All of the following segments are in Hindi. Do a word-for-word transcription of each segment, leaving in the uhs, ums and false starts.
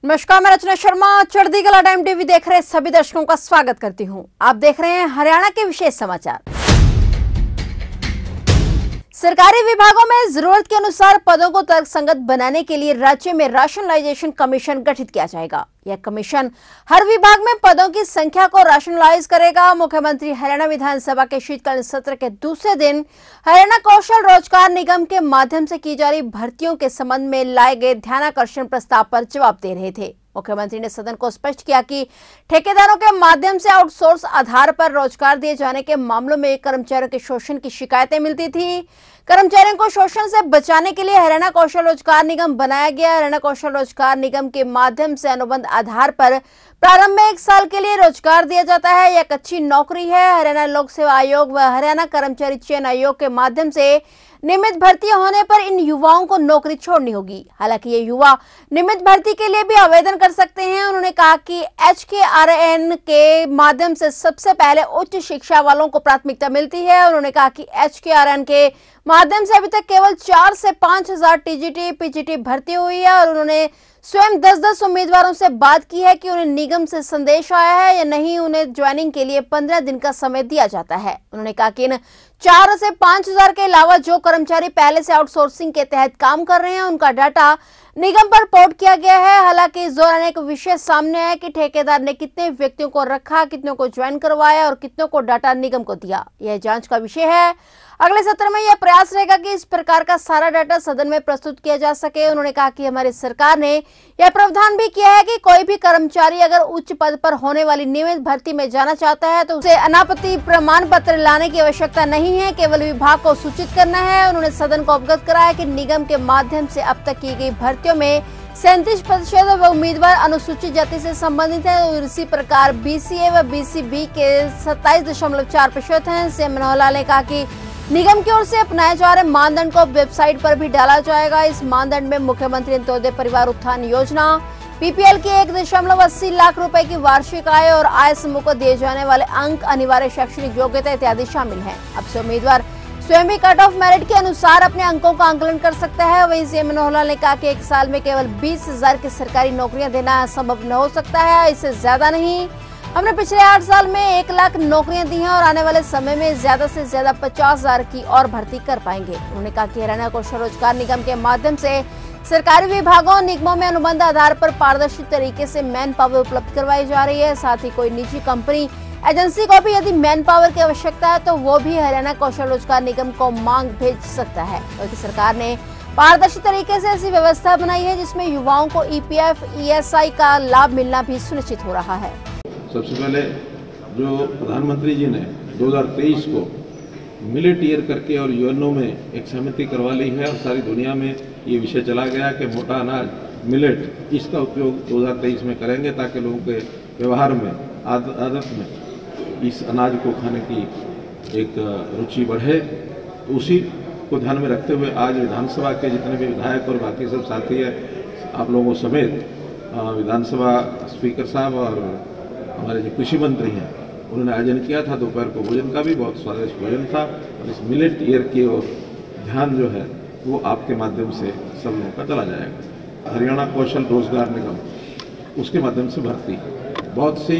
नमस्कार, मैं रचना शर्मा चढ़ती कला टाइम टीवी देख रहे सभी दर्शकों का स्वागत करती हूं। आप देख रहे हैं हरियाणा के विशेष समाचार। सरकारी विभागों में जरूरत के अनुसार पदों को तर्कसंगत बनाने के लिए राज्य में राशनलाइजेशन कमीशन गठित किया जाएगा। यह कमीशन हर विभाग में पदों की संख्या को राशनलाइज करेगा। मुख्यमंत्री हरियाणा विधानसभा के शीतकालीन सत्र के दूसरे दिन हरियाणा कौशल रोजगार निगम के माध्यम से की जा रही भर्तियों के संबंध में लाए गए ध्यानाकर्षण प्रस्ताव पर जवाब दे रहे थे। मुख्यमंत्री ने सदन को स्पष्ट किया कि ठेकेदारों के माध्यम से आउटसोर्स आधार पर रोजगार दिए जाने के मामलों में कर्मचारियों के शोषण की शिकायतें मिलती थी। कर्मचारियों को शोषण से बचाने के लिए हरियाणा कौशल रोजगार निगम बनाया गया। हरियाणा कौशल रोजगार निगम के माध्यम से अनुबंध आधार पर प्रारंभ में एक साल के लिए रोजगार दिया जाता है। यह एक अच्छी नौकरी है। हरियाणा लोक सेवा आयोग व हरियाणा कर्मचारी चयन आयोग के माध्यम से नियमित भर्ती होने पर इन युवाओं को नौकरी छोड़नी होगी। हालांकि ये युवा नियमित भर्ती के लिए भी आवेदन कर सकते हैं। उन्होंने कहा कि एच के आर एन के माध्यम से सबसे पहले उच्च शिक्षा वालों को प्राथमिकता मिलती है। उन्होंने कहा कि एच के आर एन के माध्यम से अभी तक केवल चार से पांच हजार टीजीटी पीजीटी भर्ती हुई है और उन्होंने स्वयं दस दस उम्मीदवारों से बात की है कि उन्हें निगम से संदेश आया है या नहीं। उन्हें ज्वाइनिंग के लिए पंद्रह दिन का समय दिया जाता है। उन्होंने कहा कि इन चार से पांच हजार के अलावा जो कर्मचारी पहले से आउटसोर्सिंग के तहत काम कर रहे हैं उनका डाटा निगम पर पोर्ट किया गया है। हालांकि इस दौरान एक विषय सामने आया कि ठेकेदार ने कितने व्यक्तियों को रखा, कितनों को ज्वाइन करवाया और कितनों को डाटा निगम को दिया। यह जांच का विषय है। अगले सत्र में यह प्रयास रहेगा कि इस प्रकार का सारा डाटा सदन में प्रस्तुत किया जा सके। उन्होंने कहा कि हमारी सरकार ने यह प्रावधान भी किया है कि कोई भी कर्मचारी अगर उच्च पद पर होने वाली नियमित भर्ती में जाना चाहता है तो उसे अनापत्ति प्रमाण पत्र लाने की आवश्यकता नहीं है, केवल विभाग को सूचित करना है। उन्होंने सदन को अवगत कराया कि निगम के माध्यम से अब तक की गई भर्तियों में सैंतीस प्रतिशत उम्मीदवार अनुसूचित जाति से संबंधित है और इसी प्रकार बीसीए व बीसीबी के सत्ताईस दशमलव चार प्रतिशत है। सीएम मनोहर लाल ने कहा कि निगम की ओर से अपनाए जा रहे मानदंड को वेबसाइट पर भी डाला जाएगा। इस मानदंड में मुख्यमंत्री अंत्योदय परिवार उत्थान योजना, पीपीएल की एक दशमलव अस्सी लाख रुपए की वार्षिक आय और आय समूह को दिए जाने वाले अंक, अनिवार्य शैक्षणिक योग्यता इत्यादि शामिल हैं। अब से उम्मीदवार स्वयं भी कट ऑफ मेरिट के अनुसार अपने अंकों का आंकलन कर सकता है। वहीं सीएम मनोहर लाल ने कहा कि एक साल में केवल बीस हजार की सरकारी नौकरियां देना संभव न हो सकता है, इससे ज्यादा नहीं। हमने पिछले आठ साल में एक लाख नौकरियां दी हैं और आने वाले समय में ज्यादा से ज्यादा पचास हजार की और भर्ती कर पाएंगे। उन्होंने कहा कि हरियाणा कौशल रोजगार निगम के माध्यम से सरकारी विभागों और निगमों में अनुबंध आधार पर पारदर्शी तरीके से मैन पावर उपलब्ध करवाई जा रही है। साथ ही कोई निजी कंपनी एजेंसी को भी यदि मैन पावर की आवश्यकता है तो वो भी हरियाणा कौशल रोजगार निगम को मांग भेज सकता है। क्योंकि सरकार ने पारदर्शी तरीके से ऐसी व्यवस्था बनाई है जिसमें युवाओं को ईपीएफ, ईएसआई का लाभ मिलना भी सुनिश्चित हो रहा है। सबसे पहले जो प्रधानमंत्री जी ने दो हज़ार तेईस को मिलेट ईयर करके और यूएनओ में एक समिति करवा ली है और सारी दुनिया में ये विषय चला गया कि मोटा अनाज मिलेट, इसका उपयोग दो हज़ार तेईस में करेंगे ताकि लोगों के व्यवहार में, आद, आदत में इस अनाज को खाने की एक रुचि बढ़े। उसी को ध्यान में रखते हुए आज विधानसभा के जितने भी विधायक और बाकी सब साथी है, आप लोगों समेत विधानसभा स्पीकर साहब और हमारे जो कृषि मंत्री हैं उन्होंने आयोजन किया था। दोपहर को भोजन का भी बहुत स्वादिष्ट भोजन था और इस मिलेट ईयर की ओर ध्यान जो है वो आपके माध्यम से सब लोगों का चला जाएगा। हरियाणा कौशल रोजगार निगम, उसके माध्यम से भर्ती, बहुत सी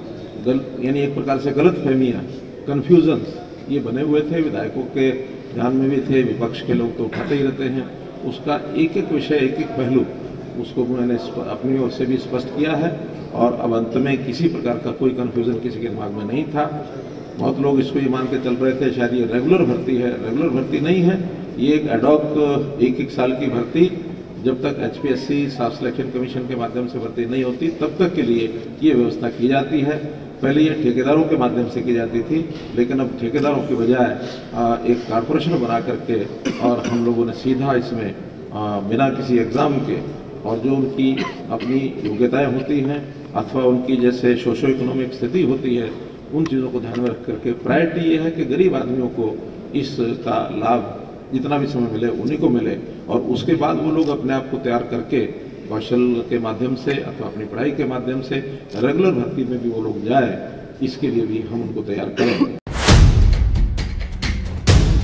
गल यानी एक प्रकार से गलत फहमियाँ, कन्फ्यूजन ये बने हुए थे, विधायकों के ध्यान में भी थे, विपक्ष के लोग तो उठाते ही रहते हैं। उसका एक एक विषय, एक एक पहलू उसको मैंने अपनी ओर से भी स्पष्ट किया है और अब अंत में किसी प्रकार का कोई कन्फ्यूजन किसी के दिमाग में नहीं था। बहुत लोग इसको ये मान के चल रहे थे शायद ये रेगुलर भर्ती है, रेगुलर भर्ती नहीं है, ये एक एडॉक एक एक साल की भर्ती, जब तक एचपीएससी स्टाफ सिलेक्शन कमीशन के माध्यम से भर्ती नहीं होती तब तक के लिए ये व्यवस्था की जाती है। पहले ये ठेकेदारों के माध्यम से की जाती थी, लेकिन अब ठेकेदारों की बजाय एक कॉरपोरेशन बना करके और हम लोगों ने सीधा इसमें बिना किसी एग्ज़ाम के और जो उनकी अपनी योग्यताएं होती हैं अथवा उनकी जैसे सोशो इकोनॉमिक स्थिति होती है उन चीज़ों को ध्यान में रख करके प्रायोरिटी ये है कि गरीब आदमियों को इसका लाभ जितना भी समय मिले उन्हीं को मिले और उसके बाद वो लोग अपने आप को तैयार करके कौशल के माध्यम से अथवा अपनी पढ़ाई के माध्यम से रेगुलर भर्ती में भी वो लोग जाए, इसके लिए भी हम उनको तैयार करें।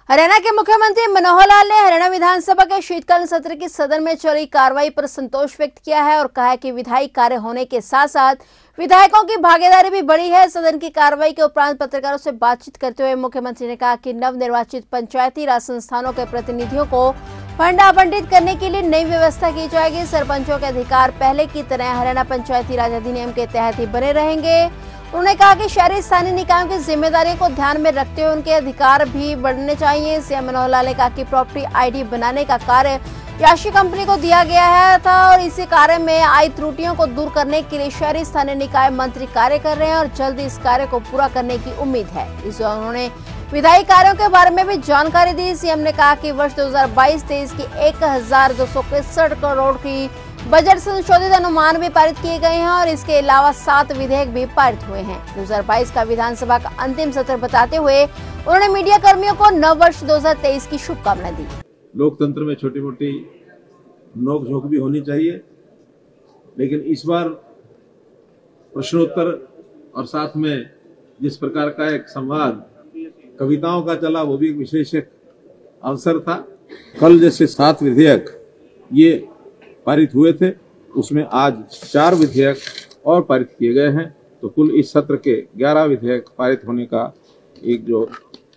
हरियाणा के मुख्यमंत्री मनोहर लाल ने हरियाणा विधानसभा के शीतकालीन सत्र की सदन में चली कार्रवाई पर संतोष व्यक्त किया है और कहा है कि विधायी कार्य होने के साथ साथ विधायकों की भागीदारी भी बढ़ी है। सदन की कार्रवाई के उपरांत पत्रकारों से बातचीत करते हुए मुख्यमंत्री ने कहा कि नवनिर्वाचित पंचायती राज संस्थानों के प्रतिनिधियों को फंड आवंटित करने के लिए नई व्यवस्था की जाएगी। सरपंचों के अधिकार पहले की तरह हरियाणा पंचायती राज अधिनियम के तहत ही बने रहेंगे। उन्होंने कहा कि शहरी स्थानीय निकायों की जिम्मेदारियों को ध्यान में रखते हुए उनके अधिकार भी बढ़ने चाहिए। सीएम मनोहर लाल ने कहा कि प्रॉपर्टी आईडी बनाने का कार्य याशी कंपनी को दिया गया है था और इसी कार्य में आई त्रुटियों को दूर करने के लिए शहरी स्थानीय निकाय मंत्री कार्य कर रहे हैं और जल्द इस कार्य को पूरा करने की उम्मीद है। इस दौरान उन्होंने विधायी कार्यों के बारे में भी जानकारी दी। सीएम ने कहा कि वर्ष दो हजार बाईस तेईस की एक हजार दो सौ इकसठ करोड़ की बजट संशोधित अनुमान भी पारित किए गए हैं और इसके अलावा सात विधेयक भी पारित हुए हैं। दो हजार बाईस का विधानसभा का अंतिम सत्र बताते हुए उन्होंने मीडिया कर्मियों को नव वर्ष दो हजार तेईस की शुभकामनाएं दी। लोकतंत्र में छोटी मोटी नोक झोंक भी होनी चाहिए, लेकिन इस बार प्रश्नोत्तर और साथ में जिस प्रकार का एक संवाद कविताओं का चला वो भी एक विशेष अवसर था। कल जैसे सात विधेयक ये पारित हुए थे, उसमें आज चार विधेयक और पारित किए गए हैं, तो कुल इस सत्र के ग्यारह विधेयक पारित होने का एक जो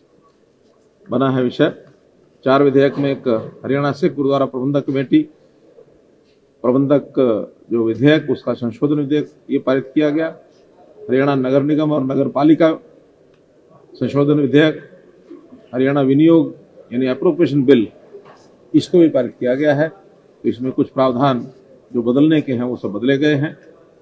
बना है विषय। चार विधेयक में एक हरियाणा सिख गुरुद्वारा प्रबंधक कमेटी प्रबंधक जो विधेयक उसका संशोधन विधेयक ये पारित किया गया। हरियाणा नगर निगम और नगर पालिका संशोधन विधेयक, हरियाणा विनियोग यानी एप्रोप्रिएशन बिल, इसको भी पारित किया गया है। तो इसमें कुछ प्रावधान जो बदलने के हैं वो सब बदले गए हैं।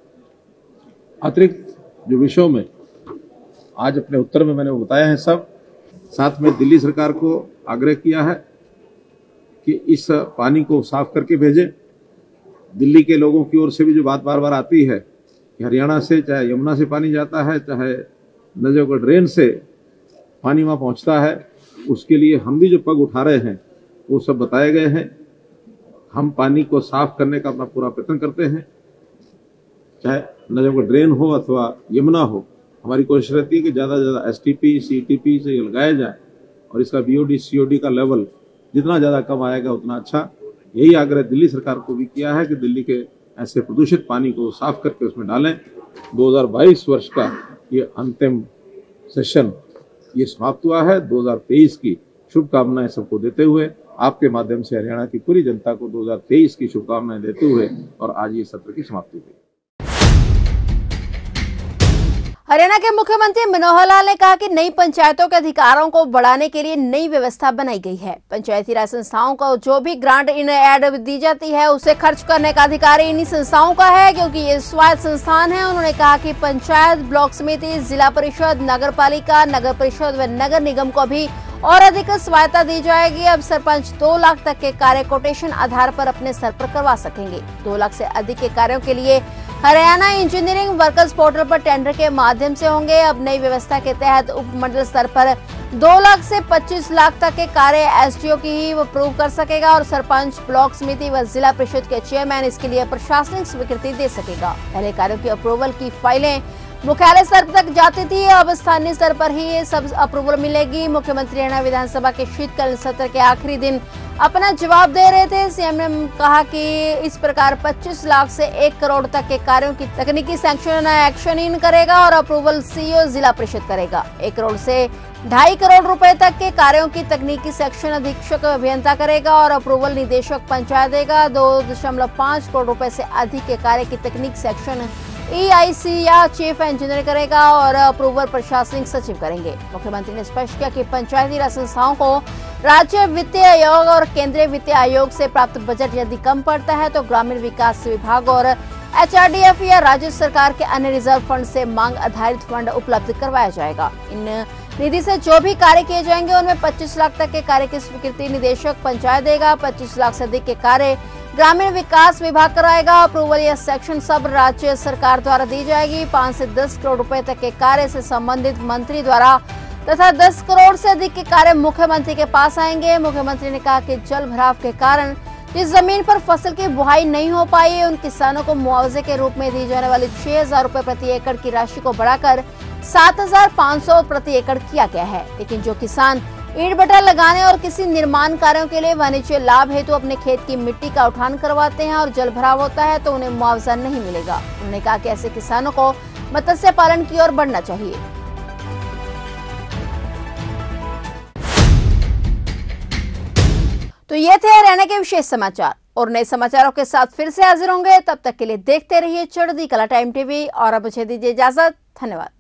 अतिरिक्त जो विषयों में आज अपने उत्तर में मैंने बताया है सब, साथ में दिल्ली सरकार को आग्रह किया है कि इस पानी को साफ करके भेजे। दिल्ली के लोगों की ओर से भी जो बात बार बार आती है कि हरियाणा से चाहे यमुना से पानी जाता है, चाहे नजफगढ़ ड्रेन से पानी वहां पहुंचता है, उसके लिए हम भी जो पग उठा रहे हैं वो सब बताए गए हैं। हम पानी को साफ करने का अपना पूरा प्रयत्न करते हैं, चाहे नजफगढ़ ड्रेन हो अथवा यमुना हो। हमारी कोशिश रहती है कि ज्यादा से ज्यादा एसटीपी सीटीपी से लगाया जाए और इसका बीओडी सीओडी का लेवल जितना ज्यादा कम आएगा उतना अच्छा। यही आग्रह दिल्ली सरकार को भी किया है कि दिल्ली के ऐसे प्रदूषित पानी को साफ करके उसमें डालें। दो हजार बाईस वर्ष का ये अंतिम सेशन ये समाप्त हुआ है। दो हजार तेईस की शुभकामनाएं सबको देते हुए, आपके माध्यम से हरियाणा की पूरी जनता को दो हजार तेईस की शुभकामनाएं देते हुए और आज ये सत्र की समाप्ति हुई। हरियाणा के मुख्यमंत्री मनोहर लाल ने कहा कि नई पंचायतों के अधिकारों को बढ़ाने के लिए नई व्यवस्था बनाई गई है। पंचायती राज संस्थाओं को जो भी ग्रांट इन एड दी जाती है उसे खर्च करने का अधिकार इन्हीं संस्थाओं का है, क्योंकि ये स्वायत्त संस्थान है। उन्होंने कहा कि पंचायत, ब्लॉक समिति, जिला परिषद, नगर पालिका, नगर परिषद व नगर निगम को भी और अधिक स्वायत्ता दी जाएगी। अब सरपंच दो लाख तक के कार्य कोटेशन आधार पर अपने स्तर पर करवा सकेंगे। दो लाख से अधिक के कार्यों के लिए हरियाणा इंजीनियरिंग वर्कर्स पोर्टल पर टेंडर के माध्यम से होंगे। अब नई व्यवस्था के तहत उपमंडल स्तर पर दो लाख से पच्चीस लाख तक के कार्य एसडीओ की ही अप्रूव कर सकेगा और सरपंच, ब्लॉक समिति व जिला परिषद के चेयरमैन इसके लिए प्रशासनिक स्वीकृति दे सकेगा। पहले कार्यों की अप्रूवल की फाइलें मुख्यालय स्तर तक जाती थी, अब स्थानीय स्तर पर ही ये सब अप्रूवल मिलेगी। मुख्यमंत्री हरियाणा विधानसभा के शीतकालीन सत्र के आखिरी दिन अपना जवाब दे रहे थे। सीएम ने कहा कि इस प्रकार पच्चीस लाख से एक करोड़ तक के कार्यों की तकनीकी सैंक्शन एक्शन इन करेगा और अप्रूवल सीईओ जिला परिषद करेगा। एक करोड़ से ढाई करोड़ रुपए तक के कार्यों की तकनीकी सेक्शन अधीक्षक अभियंता करेगा और अप्रूवल निदेशक पंचायत देगा। दो दशमलव पाँच करोड़ रुपए से अधिक के कार्य की तकनीक सेक्शन ईआईसी या चीफ इंजीनियर करेगा और अप्रूवल प्रशासनिक सचिव करेंगे। मुख्यमंत्री ने स्पष्ट किया कि पंचायती राज संस्थाओं को राज्य वित्तीय आयोग और केंद्रीय वित्तीय आयोग से प्राप्त बजट यदि कम पड़ता है तो ग्रामीण विकास विभाग और एचआरडीएफ या राज्य सरकार के अन्य रिजर्व फंड से मांग आधारित फंड उपलब्ध करवाया जाएगा। इन निधि से जो भी कार्य किए जाएंगे उनमें पच्चीस लाख तक के कार्य की स्वीकृति निदेशक पंचायत देगा। पच्चीस लाख से अधिक के कार्य ग्रामीण विकास विभाग कराएगा। अप्रूवल या सेक्शन सब राज्य सरकार द्वारा दी जाएगी। पाँच से दस करोड़ रुपए तक के कार्य से संबंधित मंत्री द्वारा तथा दस करोड़ से अधिक के कार्य मुख्यमंत्री के पास आएंगे। मुख्यमंत्री ने कहा कि जल भराव के कारण जिस जमीन पर फसल की बुआई नहीं हो पाई उन किसानों को मुआवजे के रूप में दी जाने वाली छह हजार रुपए प्रति एकड़ की राशि को बढ़ाकर सात हजार पाँच सौ प्रति एकड़ किया गया है। लेकिन जो किसान ईंट भट्टा लगाने और किसी निर्माण कार्यों के लिए वाणिज्य लाभ हेतु तो अपने खेत की मिट्टी का उठान करवाते हैं और जल भराव होता है तो उन्हें मुआवजा नहीं मिलेगा। उन्होंने कहा कि ऐसे किसानों को मत्स्य पालन की ओर बढ़ना चाहिए। तो ये थे हरियाणा के विशेष समाचार और नए समाचारों के साथ फिर से हाजिर होंगे। तब तक के लिए देखते रहिए चढ़ती कला टाइम टीवी और अब मुझे दीजिए इजाजत। धन्यवाद।